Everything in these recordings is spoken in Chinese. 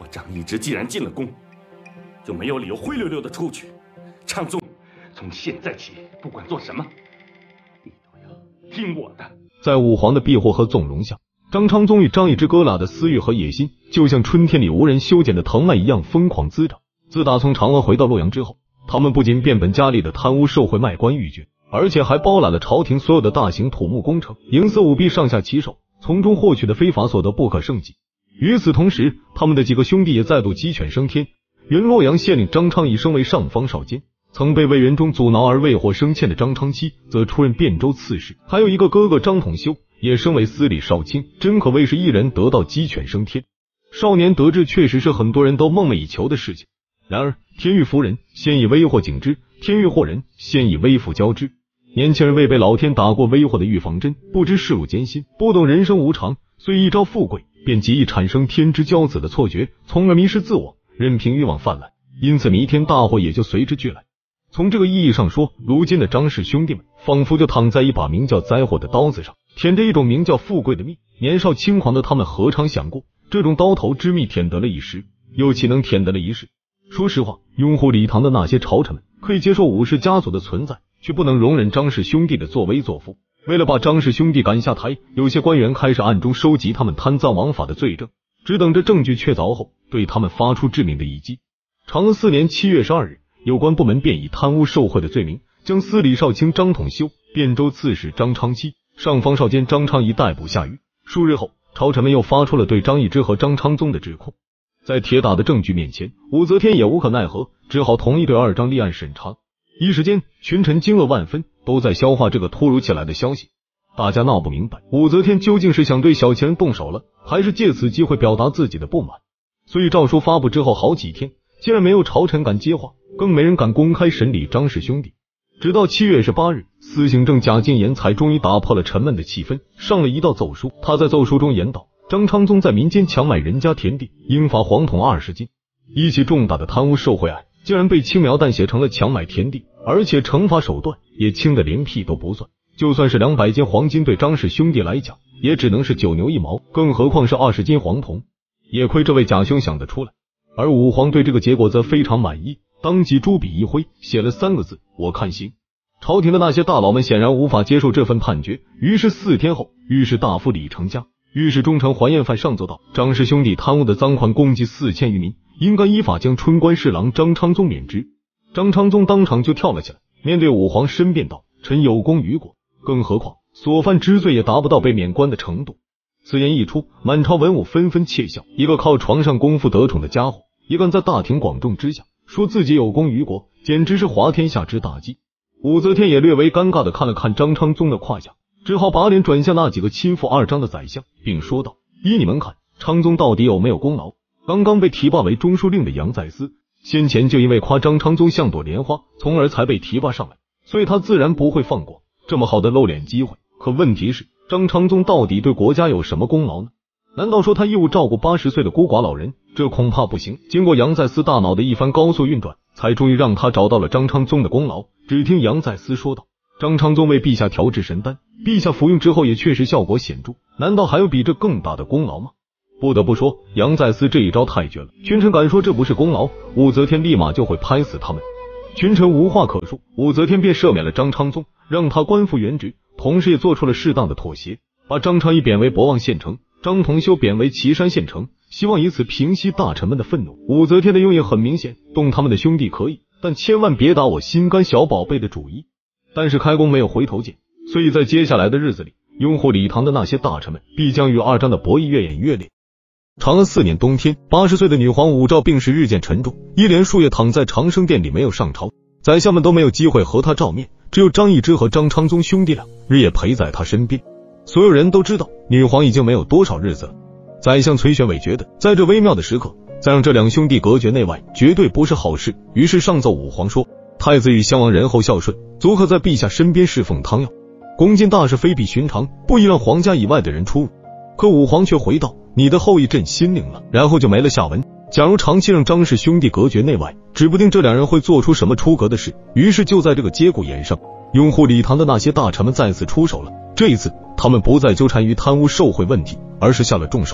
张易之既然进了宫，就没有理由灰溜溜的出去。昌宗，从现在起，不管做什么，你都要听我的。 在武皇的庇护和纵容下，张昌宗与张易之哥俩的私欲和野心，就像春天里无人修剪的藤蔓一样疯狂滋长。自打从长安回到洛阳之后，他们不仅变本加厉的贪污受贿、卖官鬻爵，而且还包揽了朝廷所有的大型土木工程，营私舞弊，上下其手，从中获取的非法所得不可胜计。与此同时，他们的几个兄弟也再度鸡犬升天。原洛阳县令张昌义升为上方少监，曾被魏元忠阻挠而未获升迁的张昌期则出任汴州刺史，还有一个哥哥张统修也升为司礼少卿，真可谓是一人得道鸡犬升天。少年得志确实是很多人都梦寐以求的事情，然而天欲服人，先以威祸警之；天欲祸人，先以威服交之。年轻人未被老天打过威祸的预防针，不知世路艰辛，不懂人生无常，虽一朝富贵，便极易产生天之骄子的错觉，从而迷失自我，任凭欲望泛滥，因此弥天大祸也就随之俱来。从这个意义上说，如今的张氏兄弟们仿佛就躺在一把名叫灾祸的刀子上，舔着一种名叫富贵的蜜。年少轻狂的他们何尝想过，这种刀头之蜜舔得了一时，又岂能舔得了一世？说实话，拥护李唐的那些朝臣们可以接受武氏家族的存在，却不能容忍张氏兄弟的作威作福。为了把张氏兄弟赶下台，有些官员开始暗中收集他们贪赃枉法的罪证，只等着证据确凿后，对他们发出致命的一击。长安4年7月12日，有关部门便以贪污受贿的罪名，将司礼少卿张统修、汴州刺史张昌期、上方少监张昌仪逮捕下狱。数日后，朝臣们又发出了对张易之和张昌宗的指控。在铁打的证据面前，武则天也无可奈何，只好同意对二张立案审查。一时间，群臣惊愕万分，都在消化这个突如其来的消息。大家闹不明白，武则天究竟是想对小钱人动手了，还是借此机会表达自己的不满。所以诏书发布之后好几天，竟然没有朝臣敢接话，更没人敢公开审理张氏兄弟。直到7月18日，司行政贾敬言才终于打破了沉闷的气氛，上了一道奏书。他在奏书中言道，张昌宗在民间强买人家田地，应罚黄铜20斤。一起重大的贪污受贿案竟然被轻描淡写成了强买田地，而且惩罚手段也轻的连屁都不算。就算是200斤黄金，对张氏兄弟来讲也只能是9牛1毛，更何况是20斤黄铜。也亏这位贾兄想得出来。而武皇对这个结果则非常满意，当即朱笔一挥，写了3个字：我看行。朝廷的那些大佬们显然无法接受这份判决，于是4天后，御史大夫李成家、御史中丞桓彦范上奏道，张氏兄弟贪污的赃款共计4000余民，应该依法将春官侍郎张昌宗免职。张昌宗当场就跳了起来，面对武皇申辩道，臣有功于国，更何况所犯之罪也达不到被免官的程度。此言一出，满朝文武纷纷窃笑，一个靠床上功夫得宠的家伙，一个在大庭广众之下说自己有功于国，简直是滑天下之大稽。武则天也略为尴尬地看了看张昌宗的胯下，只好把脸转向那几个亲附二张的宰相，并说道，依你们看，昌宗到底有没有功劳？刚刚被提拔为中书令的杨再思，先前就因为夸张昌宗像朵莲花，从而才被提拔上来，所以他自然不会放过这么好的露脸机会。可问题是，张昌宗到底对国家有什么功劳呢？难道说他义务照顾80岁的孤寡老人？这恐怕不行。经过杨再思大脑的一番高速运转，才终于让他找到了张昌宗的功劳。只听杨再思说道，张昌宗为陛下调制神丹，陛下服用之后也确实效果显著，难道还有比这更大的功劳吗？不得不说，杨再思这一招太绝了，群臣敢说这不是功劳，武则天立马就会拍死他们。群臣无话可说，武则天便赦免了张昌宗，让他官复原职，同时也做出了适当的妥协，把张昌义贬为博望县丞，张同修贬为岐山县丞，希望以此平息大臣们的愤怒。武则天的用意很明显，动他们的兄弟可以，但千万别打我心肝小宝贝的主意。但是开弓没有回头箭，所以在接下来的日子里，拥护李唐的那些大臣们必将与二张的博弈越演越烈。长安4年冬天，80岁的女皇武曌病势日渐沉重，一连数月躺在长生殿里没有上朝，宰相们都没有机会和她照面，只有张易之和张昌宗兄弟俩日夜陪在她身边。所有人都知道女皇已经没有多少日子了。宰相崔玄伟觉得在这微妙的时刻，再让这两兄弟隔绝内外绝对不是好事，于是上奏武皇说，太子与襄王仁厚孝顺，足可在陛下身边侍奉汤药，宫禁大事非比寻常，不宜让皇家以外的人出入。可武皇却回道，你的后裔朕心领了，然后就没了下文。假如长期让张氏兄弟隔绝内外，指不定这两人会做出什么出格的事。于是就在这个节骨眼上，拥护李唐的那些大臣们再次出手了。这一次他们不再纠缠于贪污受贿问题，而是下了重手。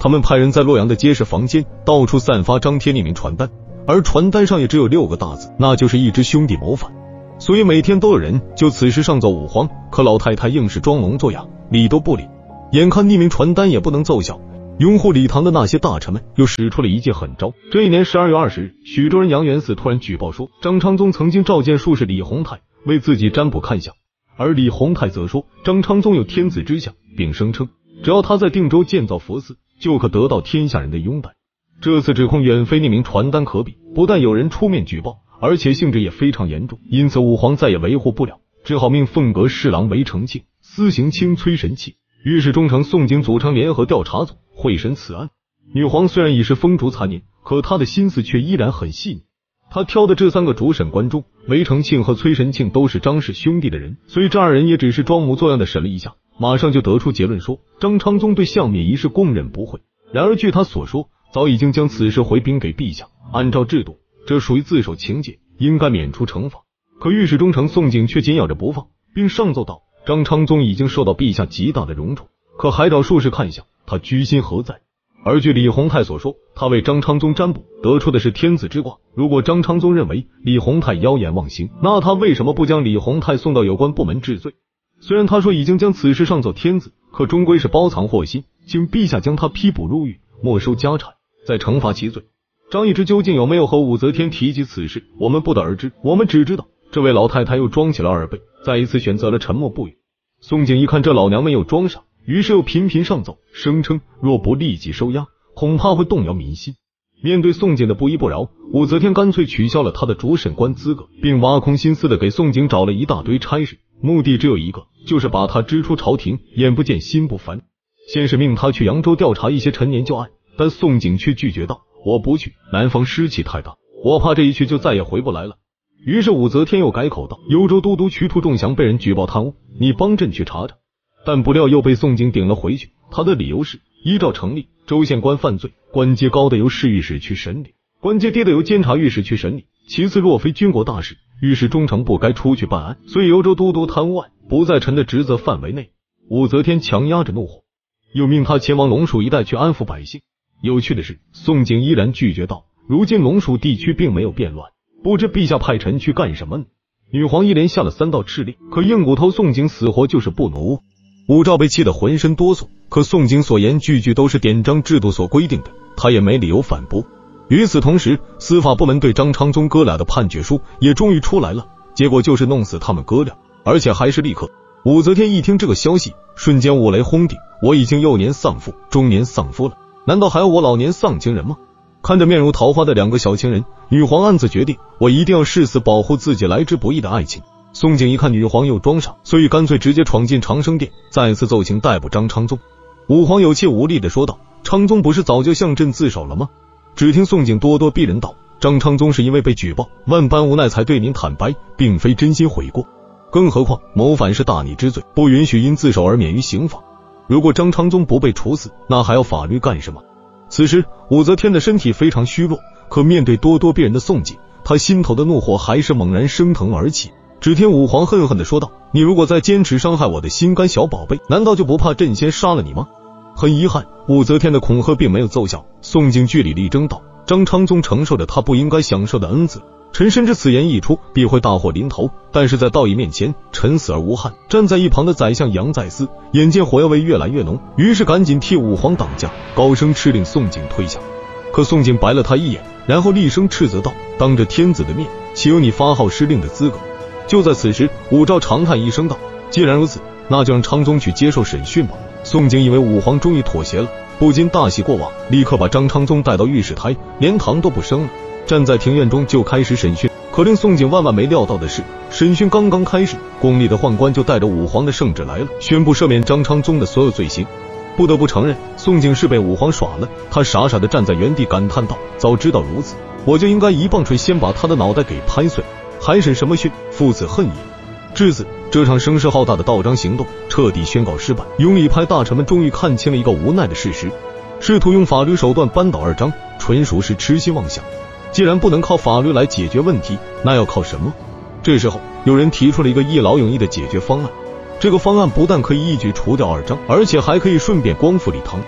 他们派人在洛阳的街市房间到处散发张贴匿名传单，而传单上也只有6个大字，那就是一只兄弟谋反。所以每天都有人就此事上奏武皇，可老太太硬是装聋作哑，理都不理。眼看匿名传单也不能奏效，拥护李唐的那些大臣们又使出了一记狠招。这一年12月20日，徐州人杨元嗣突然举报说，张昌宗曾经召见术士李洪泰为自己占卜看相，而李洪泰则说张昌宗有天子之相，并声称只要他在定州建造佛寺，就可得到天下人的拥戴。这次指控远非匿名传单可比，不但有人出面举报，而且性质也非常严重，因此武皇再也维护不了，只好命凤阁侍郎韦承庆、司行卿崔神器、御史中丞宋璟组成联合调查组会审此案。女皇虽然已是风烛残年，可她的心思却依然很细腻。她挑的这3个主审官中，韦承庆和崔神庆都是张氏兄弟的人，所以这2人也只是装模作样的审了一下，马上就得出结论说张昌宗对相灭一事供认不讳。然而据他所说，早已经将此事回禀给陛下，按照制度，这属于自首情节，应该免除惩罚。可御史中丞宋璟却紧咬着不放，并上奏道张昌宗已经受到陛下极大的荣宠，可还找术士看相，他居心何在？而据李洪泰所说，他为张昌宗占卜得出的是天子之卦，如果张昌宗认为李洪泰妖言妄行，那他为什么不将李洪泰送到有关部门治罪？虽然他说已经将此事上奏天子，可终归是包藏祸心，请陛下将他批捕入狱，没收家产，再惩罚其罪。张易之究竟有没有和武则天提及此事，我们不得而知，我们只知道这位老太太又装起了耳背，再一次选择了沉默不语。宋璟一看这老娘们又装傻，于是又频频上奏，声称若不立即收押，恐怕会动摇民心。面对宋璟的不依不饶，武则天干脆取消了他的主审官资格，并挖空心思的给宋璟找了一大堆差事，目的只有一个，就是把他支出朝廷，眼不见心不烦。先是命他去扬州调查一些陈年旧案，但宋璟却拒绝道，我不去，南方湿气太大，我怕这一去就再也回不来了。于是武则天又改口道，幽州都督瞿图仲祥被人举报贪污，你帮朕去查查。但不料又被宋璟顶了回去，他的理由是依照成例，州县官犯罪，官阶高的由侍御史去审理，官阶低的由监察御史去审理。其次，若非军国大事，御史中丞不该出去办案，所以幽州都督贪污案不在臣的职责范围内。武则天强压着怒火，又命他前往龙蜀一带去安抚百姓。有趣的是，宋璟依然拒绝道，如今龙蜀地区并没有变乱，不知陛下派臣去干什么呢？女皇一连下了3道敕令，可硬骨头宋璟死活就是不挪。武曌被气得浑身哆嗦，可宋璟所言句句都是典章制度所规定的，他也没理由反驳。与此同时，司法部门对张昌宗哥俩的判决书也终于出来了，结果就是弄死他们哥俩，而且还是立刻。武则天一听这个消息，瞬间五雷轰顶，我已经幼年丧父，中年丧夫了，难道还要我老年丧情人吗？看着面如桃花的2个小情人，女皇暗自决定，我一定要誓死保护自己来之不易的爱情。宋璟一看女皇又装傻，所以干脆直接闯进长生殿，再次奏请逮捕张昌宗。武皇有气无力地说道，昌宗不是早就向朕自首了吗？只听宋璟咄咄逼人道，张昌宗是因为被举报，万般无奈才对您坦白，并非真心悔过。更何况谋反是大逆之罪，不允许因自首而免于刑罚。如果张昌宗不被处死，那还要法律干什么？此时武则天的身体非常虚弱，可面对咄咄逼人的宋璟，她心头的怒火还是猛然升腾而起。只听武皇恨恨地说道，你如果再坚持伤害我的心肝小宝贝，难道就不怕朕先杀了你吗？很遗憾，武则天的恐吓并没有奏效。宋璟据理力争道，张昌宗承受着他不应该享受的恩赐，臣深知此言一出必会大祸临头，但是在道义面前，臣死而无憾。站在一旁的宰相杨再思眼见火药味越来越浓，于是赶紧替武皇挡驾，高声敕令宋璟退下。可宋璟白了他一眼，然后厉声斥责道，当着天子的面，岂有你发号施令的资格？就在此时，武曌长叹一声道，既然如此，那就让昌宗去接受审讯吧。宋璟以为武皇终于妥协了，不禁大喜过望，立刻把张昌宗带到御史台，连堂都不升了，站在庭院中就开始审讯。可令宋璟万万没料到的是，审讯刚刚开始，宫里的宦官就带着武皇的圣旨来了，宣布赦免张昌宗的所有罪行。不得不承认，宋璟是被武皇耍了，他傻傻地站在原地感叹道，早知道如此，我就应该一棒槌先把他的脑袋给拍碎，还审什么讯？父子恨也。至此，这场声势浩大的倒张行动彻底宣告失败。拥立派大臣们终于看清了一个无奈的事实，试图用法律手段扳倒二张，纯属是痴心妄想。既然不能靠法律来解决问题，那要靠什么？这时候，有人提出了一个一劳永逸的解决方案。这个方案不但可以一举除掉二张，而且还可以顺便光复李唐。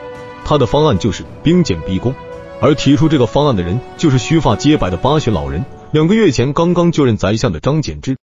他的方案就是兵谏逼宫，而提出这个方案的人就是须发皆白的八旬老人，2个月前刚刚就任宰相的张柬之。